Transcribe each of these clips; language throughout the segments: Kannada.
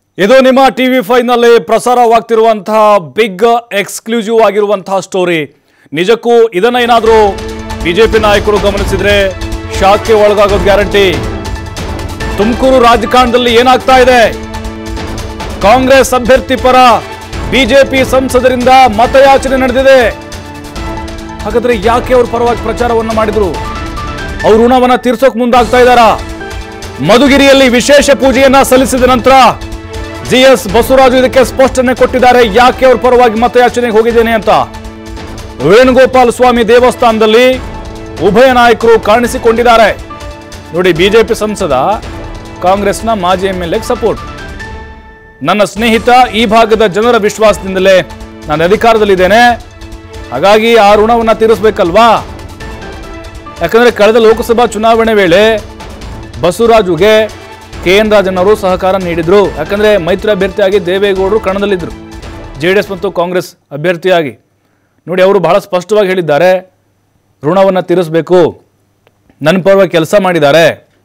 ಇದು ನಿಮ್ಮ TV5 ನಲ್ಲಿ ಪ್ರಸಾರವಾಗ್ತಿರುವಂತಹ ಬಿಗ್ ಎಕ್ಸ್ಕ್ಲೂಸಿವ್ ಆಗಿರುವಂತಹ ಸ್ಟೋರಿ. ನಿಜಕ್ಕೂ ಇದನ್ನ ಏನಾದರೂ ಬಿಜೆಪಿ ನಾಯಕರು ಗಮನಿಸಿದ್ರೆ ಶಾಕ್ಗೆ ಒಳಗಾಗೋದು ಗ್ಯಾರಂಟಿ. ತುಮಕೂರು ರಾಜಕಾರಣದಲ್ಲಿ ಏನಾಗ್ತಾ ಇದೆ? ಕಾಂಗ್ರೆಸ್ ಅಭ್ಯರ್ಥಿ ಪರ ಬಿಜೆಪಿ ಸಂಸದರಿಂದ ಮತಯಾಚನೆ ನಡೆದಿದೆ. ಹಾಗಾದ್ರೆ ಯಾಕೆ ಅವರು ಪರವಾಗಿ ಪ್ರಚಾರವನ್ನು ಮಾಡಿದ್ರು? ಅವರು ಋಣವನ್ನ ತೀರ್ಸೋಕೆ ಮುಂದಾಗ್ತಾ ಇದ್ದಾರಾ? ಮಧುಗಿರಿಯಲ್ಲಿ ವಿಶೇಷ ಪೂಜೆಯನ್ನ ಸಲ್ಲಿಸಿದ ನಂತರ GS ಬಸವರಾಜು ಇದಕ್ಕೆ ಸ್ಪಷ್ಟನೆ ಕೊಟ್ಟಿದ್ದಾರೆ. ಯಾಕೆ ಅವರ ಪರವಾಗಿ ಮತಯಾಚನೆಗೆ ಹೋಗಿದ್ದೇನೆ ಅಂತ. ವೇಣುಗೋಪಾಲ ಸ್ವಾಮಿ ದೇವಸ್ಥಾನದಲ್ಲಿ ಉಭಯ ನಾಯಕರು ಕಾಣಿಸಿಕೊಂಡಿದ್ದಾರೆ. ನೋಡಿ, ಬಿಜೆಪಿ ಸಂಸದ ಕಾಂಗ್ರೆಸ್ನ ಮಾಜಿ MLA ಸಪೋರ್ಟ್. ನನ್ನ ಸ್ನೇಹಿತ, ಈ ಭಾಗದ ಜನರ ವಿಶ್ವಾಸದಿಂದಲೇ ನಾನು ಅಧಿಕಾರದಲ್ಲಿದ್ದೇನೆ, ಹಾಗಾಗಿ ಆ ಋಣವನ್ನ ತೀರಿಸಬೇಕಲ್ವಾ? ಯಾಕಂದ್ರೆ ಕಳೆದ ಲೋಕಸಭಾ ಚುನಾವಣೆ ವೇಳೆ ಬಸವರಾಜುಗೆ KN ರಾಜನ್ ಅವರು ಸಹಕಾರ ನೀಡಿದ್ರು. ಯಾಕಂದ್ರೆ ಮೈತ್ರಿ ಅಭ್ಯರ್ಥಿಯಾಗಿ ದೇವೇಗೌಡರು ಕಣದಲ್ಲಿದ್ದರು, JDS ಮತ್ತು ಕಾಂಗ್ರೆಸ್ ಅಭ್ಯರ್ಥಿಯಾಗಿ. ನೋಡಿ, ಅವರು ಬಹಳ ಸ್ಪಷ್ಟವಾಗಿ ಹೇಳಿದ್ದಾರೆ, ಋಣವನ್ನು ತೀರಿಸಬೇಕು, ನನ್ನ ಪರವಾಗಿ ಕೆಲಸ ಮಾಡಿದ್ದಾರೆ.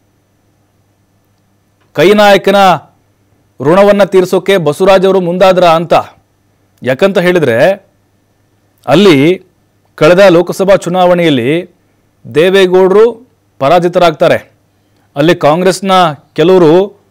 ಕೈ ನಾಯಕನ ಋಣವನ್ನು ತೀರಿಸೋಕೆ ಬಸವರಾಜ್ ಅವರು ಮುಂದಾದ್ರ ಅಂತ. ಯಾಕಂತ ಹೇಳಿದ್ರೆ ಅಲ್ಲಿ ಕಳೆದ ಲೋಕಸಭಾ ಚುನಾವಣೆಯಲ್ಲಿ ದೇವೇಗೌಡರು ಪರಾಜಿತರಾಗ್ತಾರೆ. ಅಲ್ಲಿ ಕಾಂಗ್ರೆಸ್ನ ಕೆಲವರು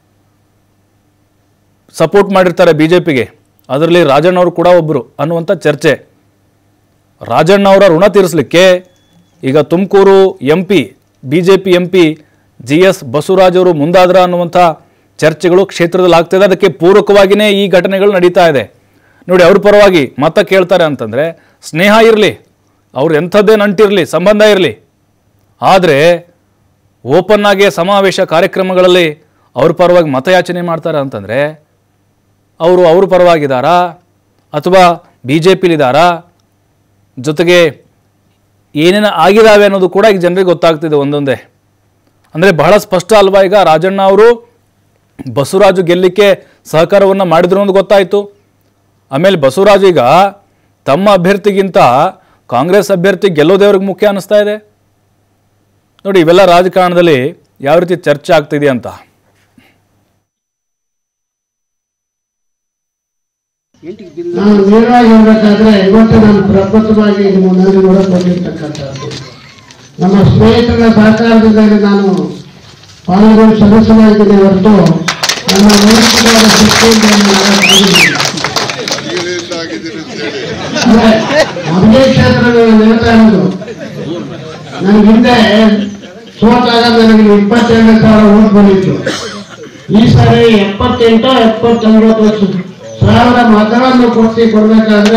ಸಪೋರ್ಟ್ ಮಾಡಿರ್ತಾರೆ ಬಿಜೆಪಿಗೆ, ಅದರಲ್ಲಿ ರಾಜಣ್ಣ ಅವರು ಕೂಡ ಒಬ್ಬರು ಅನ್ನುವಂಥ ಚರ್ಚೆ. ರಾಜಣ್ಣ ಅವರ ಋಣ ತೀರಿಸಲಿಕ್ಕೆ ಈಗ Tumakuru MP BJP MP GS Basavaraj ಅವರು ಮುಂದಾದ್ರ ಅನ್ನುವಂಥ ಚರ್ಚೆಗಳು ಕ್ಷೇತ್ರದಲ್ಲಿ ಆಗ್ತಿದೆ. ಅದಕ್ಕೆ ಪೂರಕವಾಗಿಯೇ ಈ ಘಟನೆಗಳು ನಡೀತಾ ಇದೆ. ನೋಡಿ, ಅವ್ರ ಪರವಾಗಿ ಮತ ಕೇಳ್ತಾರೆ ಅಂತಂದರೆ ಸ್ನೇಹ ಇರಲಿ, ಅವ್ರು ಎಂಥದ್ದೇ ನಂಟಿರಲಿ, ಸಂಬಂಧ ಇರಲಿ, ಆದರೆ ಓಪನ್ ಆಗಿ ಸಮಾವೇಶ ಕಾರ್ಯಕ್ರಮಗಳಲ್ಲಿ ಅವ್ರ ಪರವಾಗಿ ಮತಯಾಚನೆ ಮಾಡ್ತಾರೆ ಅಂತಂದರೆ ಅವರು ಅವ್ರ ಪರವಾಗಿದ್ದಾರಾ ಅಥವಾ BJPಲಿದ್ದಾರಾ, ಜೊತೆಗೆ ಏನೇನು ಆಗಿದಾವೆ ಅನ್ನೋದು ಕೂಡ ಈಗ ಜನರಿಗೆ ಗೊತ್ತಾಗ್ತಿದೆ ಒಂದೊಂದೇ. ಅಂದರೆ ಬಹಳ ಸ್ಪಷ್ಟ ಅಲ್ವಾ? ಈಗ ರಾಜಣ್ಣ ಅವರು ಬಸವರಾಜು ಗೆಲ್ಲಿಕ್ಕೆ ಸಹಕಾರವನ್ನು ಮಾಡಿದ್ರು ಅನ್ನೋದು ಗೊತ್ತಾಯಿತು. ಆಮೇಲೆ ಬಸವರಾಜು ಈಗ ತಮ್ಮ ಅಭ್ಯರ್ಥಿಗಿಂತ ಕಾಂಗ್ರೆಸ್ ಅಭ್ಯರ್ಥಿ ಗೆಲ್ಲೋದೇ ಅವ್ರಿಗೆ ಮುಖ್ಯ ಅನ್ನಿಸ್ತಾ ಇದೆ. ನೋಡಿ, ಇವೆಲ್ಲ ರಾಜಕಾರಣದಲ್ಲಿ ಯಾವ ರೀತಿ ಚರ್ಚೆ ಆಗ್ತಿದೆ ಅಂತ. ನಾನು ನೇರವಾಗಿ ಹೇಳಬೇಕಾದ್ರೆ ಇವತ್ತು ನಾನು ಪ್ರಪ್ರಥಮವಾಗಿ ನಿಮ್ಮನ್ನಲ್ಲಿ ನೋಡಕೊಂಡಿರ್ತಕ್ಕಂಥದ್ದು ನಮ್ಮ ಸ್ನೇಹಿತರ ಸಹಕಾರದಿಂದ ನಾನು ಪಾಲ್ಗೊಂಡು ಸದಸ್ಯನಾಗಿದ್ದೇನೆ ಹೊರತು ನನ್ನ ವೈಯಕ್ತಿಕವಾದ ಶಕ್ತಿಯಿಂದ ಅದೇ ಕ್ಷೇತ್ರದಲ್ಲಿ ಹೇಳ್ತಾ ಇರೋದು. ನನಗೆ ಹಿಂದೆ ಸೋತಾಗ ನನಗೆ 22,000 ಓಟ್ ಬಂದಿತ್ತು. ಈ ಸಾರಿ 78,000 ಮತಗಳನ್ನು ಕೊಡಬೇಕಾದ್ರೆ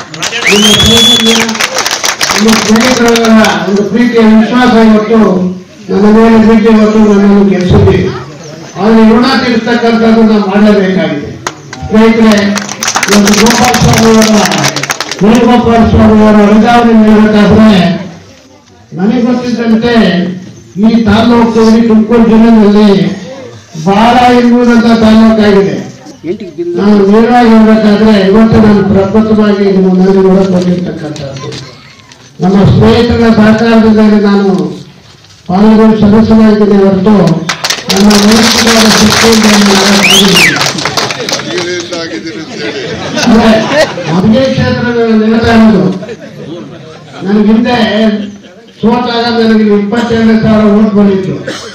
ನಿಮ್ಮ ಸ್ನೇಹಿತರ ಒಂದು ಪ್ರೀತಿಯ ವಿಶ್ವಾಸ ಇವತ್ತು ನನ್ನ ಮೇಲೆ ಪ್ರೀತಿ ಇವತ್ತು ನನ್ನನ್ನು ಗೆಲ್ಲಿಸಿದ್ದೀವಿ. ಆದರೆ ಋಣ ತೀರಿಸ್ತಕ್ಕಂಥದ್ದು ನಾವು ಮಾಡಲೇಬೇಕಾಗಿದೆ. ಸ್ನೇಹಿತರೆ, ಇವತ್ತು ವೇಣುಗೋಪಾಲ ಸ್ವಾಮಿ ಅವರ ವರ್ಗಾವಣೆ ನೀಡಬೇಕಾದ್ರೆ ನನಗೆ ಗೊತ್ತಿದ್ದಂತೆ ಈ ತಾಲೂಕು ತುಮಕೂರು ಜಿಲ್ಲೆಯಲ್ಲಿ ಬಹಳ ಇರುವುದಂತ ತಾಲೂಕಾಗಿದೆ. ನಾನು ನೇರವಾಗಿ ಹೇಳಬೇಕಾದ್ರೆ ಇವತ್ತು ನಾನು ಪ್ರಪ್ರಥಮವಾಗಿ ನಿಮ್ಮನ್ನಲ್ಲಿ ನೋಡಕೊಂಡಿರ್ತಕ್ಕಂಥದ್ದು ನಮ್ಮ ಸ್ನೇಹಿತರ ಸಹಕಾರದಿಂದ ನಾನು ಪಾಲ್ಗೊಂಡು ಸದಸ್ಯನಾಗಿದ್ದೇನೆ ಹೊರತು ನನ್ನ ವೈಯಕ್ತಿಕವಾದ ಶಕ್ತಿಯಿಂದ ಅದೇ ಕ್ಷೇತ್ರದಲ್ಲಿ ಹೇಳ್ತಾ ಇರೋದು. ನನಗೆ ಹಿಂದೆ ಸೋತಾಗ ನನಗೆ 22,000 ಓಟ್ ಬಂದಿತ್ತು.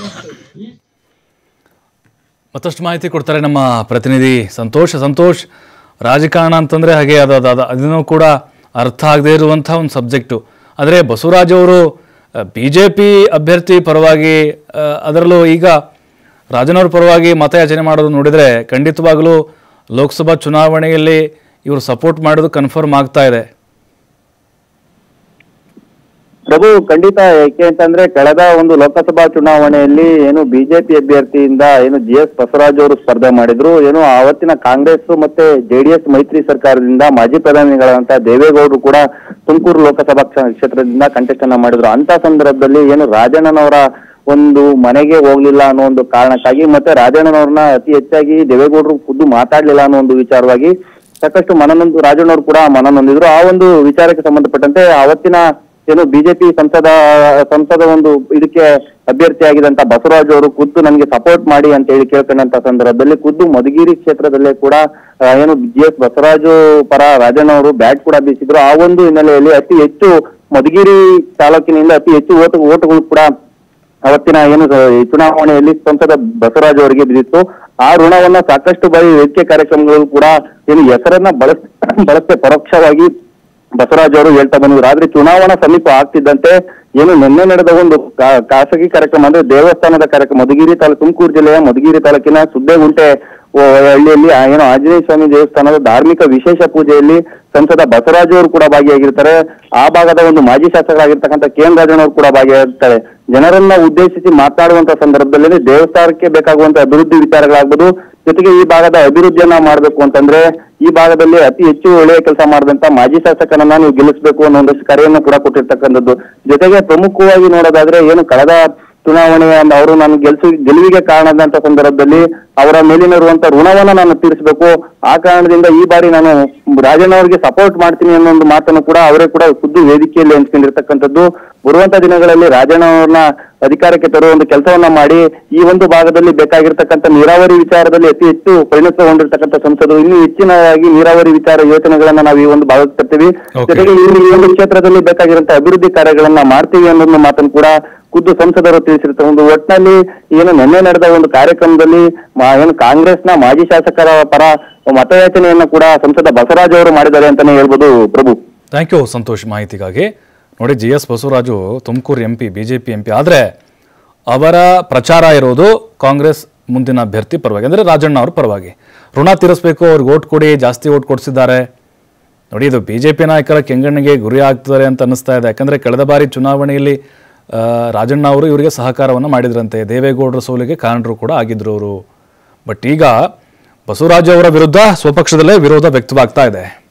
ಮತ್ತಷ್ಟು ಮಾಹಿತಿ ಕೊಡ್ತಾರೆ ನಮ್ಮ ಪ್ರತಿನಿಧಿ ಸಂತೋಷ್. ರಾಜಕಾರಣ ಅಂತಂದರೆ ಹಾಗೆ ಅದನ್ನು ಕೂಡ ಅರ್ಥ ಆಗದೇ ಇರುವಂಥ ಒಂದು ಸಬ್ಜೆಕ್ಟು. ಆದರೆ ಬಸವರಾಜ್ ಅವರು BJP ಅಭ್ಯರ್ಥಿ ಪರವಾಗಿ, ಅದರಲ್ಲೂ ಈಗ ರಾಜನವ್ರ ಪರವಾಗಿ ಮತಯಾಚನೆ ಮಾಡೋದು ನೋಡಿದರೆ ಖಂಡಿತವಾಗಲೂ ಲೋಕಸಭಾ ಚುನಾವಣೆಯಲ್ಲಿ ಇವರು ಸಪೋರ್ಟ್ ಮಾಡೋದು ಕನ್ಫರ್ಮ್ ಆಗ್ತಾ ಇದೆ. ಪ್ರಭು, ಖಂಡಿತ. ಯಾಕೆ ಅಂತಂದ್ರೆ ಕಳೆದ ಒಂದು ಲೋಕಸಭಾ ಚುನಾವಣೆಯಲ್ಲಿ ಏನು ಬಿಜೆಪಿ ಅಭ್ಯರ್ಥಿಯಿಂದ ಏನು GS ಬಸವರಾಜ್ ಅವರು ಸ್ಪರ್ಧೆ ಮಾಡಿದ್ರು. ಏನು ಆವತ್ತಿನ ಕಾಂಗ್ರೆಸ್ ಮತ್ತೆ JDS ಮೈತ್ರಿ ಸರ್ಕಾರದಿಂದ ಮಾಜಿ ಪ್ರಧಾನಿಗಳಂತ ದೇವೇಗೌಡರು ಕೂಡ ತುಮಕೂರು ಲೋಕಸಭಾ ಕ್ಷೇತ್ರದಿಂದ ಕಂಟೆಸ್ಟ್ ಅನ್ನ ಮಾಡಿದ್ರು. ಅಂತ ಸಂದರ್ಭದಲ್ಲಿ ಏನು ರಾಜಣ್ಣನವರ ಒಂದು ಮನೆಗೆ ಹೋಗ್ಲಿಲ್ಲ ಅನ್ನೋ ಒಂದು ಕಾರಣಕ್ಕಾಗಿ, ಮತ್ತೆ ರಾಜಣ್ಣನವ್ರನ್ನ ಅತಿ ಹೆಚ್ಚಾಗಿ ದೇವೇಗೌಡರು ಖುದ್ದು ಮಾತಾಡ್ಲಿಲ್ಲ ಅನ್ನೋ ಒಂದು ವಿಚಾರವಾಗಿ ಸಾಕಷ್ಟು ರಾಜಣ್ಣವ್ರು ಕೂಡ ಮನನೊಂದಿದ್ರು. ಆ ಒಂದು ವಿಚಾರಕ್ಕೆ ಸಂಬಂಧಪಟ್ಟಂತೆ ಅವತ್ತಿನ ಏನು ಬಿಜೆಪಿ ಸಂಸದ ಒಂದು ಇದಕ್ಕೆ ಅಭ್ಯರ್ಥಿಯಾಗಿದ್ದಂತ ಬಸವರಾಜ್ ಅವರು ಖುದ್ದು ನನಗೆ ಸಪೋರ್ಟ್ ಮಾಡಿ ಅಂತ ಹೇಳಿ ಕೇಳ್ಕೊಂಡಂತ ಸಂದರ್ಭದಲ್ಲಿ ಖುದ್ದು ಮಧುಗಿರಿ ಕ್ಷೇತ್ರದಲ್ಲೇ ಕೂಡ ಏನು GS ಬಸವರಾಜು ಪರ ರಾಜಣ್ಣ ಅವರು ಬ್ಯಾಟ್ ಕೂಡ ಬೀಸಿದ್ರು. ಆ ಒಂದು ಹಿನ್ನೆಲೆಯಲ್ಲಿ ಅತಿ ಹೆಚ್ಚು ಮಧುಗಿರಿ ತಾಲೂಕಿನಿಂದ ಅತಿ ಹೆಚ್ಚು ಓಟುಗಳು ಕೂಡ ಅವತ್ತಿನ ಏನು ಚುನಾವಣೆಯಲ್ಲಿ ಸಂಸದ ಬಸವರಾಜ್ ಅವರಿಗೆ ಬಿದ್ದಿತ್ತು. ಆ ಋಣವನ್ನ ಸಾಕಷ್ಟು ಬಾರಿ ವೇದಿಕೆ ಕಾರ್ಯಕ್ರಮಗಳು ಕೂಡ ಏನು ಹೆಸರನ್ನ ಬಳಸದೆ ಪರೋಕ್ಷವಾಗಿ ಬಸವರಾಜ್ ಅವರು ಹೇಳ್ತಾ ಬಂದಿದ್ರು. ಆದ್ರೆ ಚುನಾವಣಾ ಸಮೀಪ ಆಗ್ತಿದ್ದಂತೆ ಏನು ನಿನ್ನೆ ನಡೆದ ಒಂದು ಖಾಸಗಿ ಕಾರ್ಯಕ್ರಮ ಅಂದ್ರೆ ದೇವಸ್ಥಾನದ ಕಾರ್ಯಕ್ರಮ ಮಧುಗಿರಿ ತಾಲೂಕು ತುಮಕೂರು ಜಿಲ್ಲೆಯ ಮಧುಗಿರಿ ತಾಲೂಕಿನ ಸುದ್ದೇಗುಂಟೆ ಹಳ್ಳಿಯಲ್ಲಿ ಏನು ಆಂಜನೇಯ ಸ್ವಾಮಿ ದೇವಸ್ಥಾನದ ಧಾರ್ಮಿಕ ವಿಶೇಷ ಪೂಜೆಯಲ್ಲಿ ಸಂಸದ ಬಸವರಾಜ್ ಅವರು ಕೂಡ ಭಾಗಿಯಾಗಿರ್ತಾರೆ. ಆ ಭಾಗದ ಒಂದು ಮಾಜಿ ಶಾಸಕರಾಗಿರ್ತಕ್ಕಂಥ KN ರಾಜಣ್ಣ ಅವರು ಕೂಡ ಭಾಗಿಯಾಗಿರ್ತಾರೆ. ಜನರನ್ನ ಉದ್ದೇಶಿಸಿ ಮಾತನಾಡುವಂತ ಸಂದರ್ಭದಲ್ಲಿ ದೇವಸ್ಥಾನಕ್ಕೆ ಬೇಕಾಗುವಂತ ಅಭಿವೃದ್ಧಿ ವಿಚಾರಗಳಾಗ್ಬೋದು, ಜೊತೆಗೆ ಈ ಭಾಗದ ಅಭಿವೃದ್ಧಿಯನ್ನ ಮಾಡ್ಬೇಕು ಅಂತಂದ್ರೆ ಈ ಭಾಗದಲ್ಲಿ ಅತಿ ಹೆಚ್ಚು ಒಳ್ಳೆಯ ಕೆಲಸ ಮಾಡಿದಂತ ಮಾಜಿ ಶಾಸಕರನ್ನ ನೀವು ಗೆಲ್ಲಿಸಬೇಕು ಅನ್ನೋ ಒಂದಷ್ಟು ಕರೆಯನ್ನು ಕೂಡ ಕೊಟ್ಟಿರ್ತಕ್ಕಂಥದ್ದು. ಜೊತೆಗೆ ಪ್ರಮುಖವಾಗಿ ನೋಡೋದಾದ್ರೆ ಏನು ಕಳೆದ ಚುನಾವಣೆ ಅವರು ನಾನು ಗೆಲುವಿಗೆ ಕಾರಣದಂತ ಸಂದರ್ಭದಲ್ಲಿ ಅವರ ಮೇಲಿನ ಇರುವಂತ ಋಣವನ್ನ ನಾನು ತೀರಿಸಬೇಕು, ಆ ಕಾರಣದಿಂದ ಈ ಬಾರಿ ನಾನು ರಾಜಣ್ಣ ಅವರಿಗೆ ಸಪೋರ್ಟ್ ಮಾಡ್ತೀನಿ ಅನ್ನೋ ಒಂದು ಮಾತನ್ನು ಕೂಡ ಅವರೇ ಕೂಡ ಖುದ್ದು ವೇದಿಕೆಯಲ್ಲಿ ಹಂಚ್ಕೊಂಡಿರ್ತಕ್ಕಂಥದ್ದು. ಬರುವಂತ ದಿನಗಳಲ್ಲಿ ರಾಜಣ್ಣ ಅವ್ರನ್ನ ಅಧಿಕಾರಕ್ಕೆ ತರುವ ಒಂದು ಕೆಲಸವನ್ನ ಮಾಡಿ ಈ ಒಂದು ಭಾಗದಲ್ಲಿ ಬೇಕಾಗಿರ್ತಕ್ಕಂಥ ನೀರಾವರಿ ವಿಚಾರದಲ್ಲಿ ಅತಿ ಹೆಚ್ಚು ಪರಿಣತಗೊಂಡಿರ್ತಕ್ಕಂಥ ಸಂಸದರು ಇನ್ನೂ ಹೆಚ್ಚಿನದಾಗಿ ನೀರಾವರಿ ವಿಚಾರ ಯೋಜನೆಗಳನ್ನ ನಾವು ಈ ಒಂದು ಭಾಗಕ್ಕೆ ತರ್ತೀವಿ. ಜೊತೆಗೆ ಈ ಒಂದು ಕ್ಷೇತ್ರದಲ್ಲಿ ಬೇಕಾಗಿರುವಂತಹ ಅಭಿವೃದ್ಧಿ ಕಾರ್ಯಗಳನ್ನ ಮಾಡ್ತೀವಿ ಅನ್ನೋದು ಮಾತನ್ನು ಕೂಡ ಖುದ್ದು ಸಂಸದರು ತಿಳಿಸಿರ್ತಾರೆ. ಒಂದು ಒಟ್ಟಿನಲ್ಲಿ ಏನು ನಿನ್ನೆ ನಡೆದ ಒಂದು ಕಾರ್ಯಕ್ರಮದಲ್ಲಿ ಏನು ಕಾಂಗ್ರೆಸ್ನ ಮಾಜಿ ಶಾಸಕರ ಪರ ಮತಯಾಚನೆಯನ್ನ ಕೂಡ ಸಂಸದ ಬಸವರಾಜ್ ಅವರು ಮಾಡಿದ್ದಾರೆ ಅಂತಾನೆ ಹೇಳ್ಬೋದು. ಪ್ರಭು, ಥ್ಯಾಂಕ್ ಯು ಸಂತೋಷ್ ಮಾಹಿತಿಗಾಗಿ. ನೋಡಿ, GS Basavaraju Tumakuru MP, BJP MP, ಆದರೆ ಅವರ ಪ್ರಚಾರ ಇರೋದು ಕಾಂಗ್ರೆಸ್ ಮುಂದಿನ ಅಭ್ಯರ್ಥಿ ಪರವಾಗಿ, ಅಂದರೆ ರಾಜಣ್ಣ ಅವ್ರ ಪರವಾಗಿ. ಋಣ ತೀರಿಸಬೇಕು, ಅವ್ರಿಗೆ ಓಟ್ ಕೊಡಿ, ಜಾಸ್ತಿ ಓಟ್ ಕೊಡಿಸಿದ್ದಾರೆ. ನೋಡಿ, ಇದು BJP ನಾಯಕರ ಕೆಂಗಣ್ಣಿಗೆ ಗುರಿ ಆಗ್ತಾರೆ ಅಂತ ಅನ್ನಿಸ್ತಾ ಇದೆ. ಯಾಕಂದರೆ ಕಳೆದ ಬಾರಿ ಚುನಾವಣೆಯಲ್ಲಿ ರಾಜಣ್ಣ ಅವರು ಇವರಿಗೆ ಸಹಕಾರವನ್ನು ಮಾಡಿದ್ರಂತೆ, ದೇವೇಗೌಡರ ಸೋಲಿಗೆ ಕಾರಣರು ಕೂಡ ಆಗಿದ್ರು ಅವರು. ಬಟ್ ಈಗ ಬಸವರಾಜು ಅವರ ವಿರುದ್ಧ ಸ್ವಪಕ್ಷದಲ್ಲೇ ವಿರೋಧ ವ್ಯಕ್ತವಾಗ್ತಾ ಇದೆ.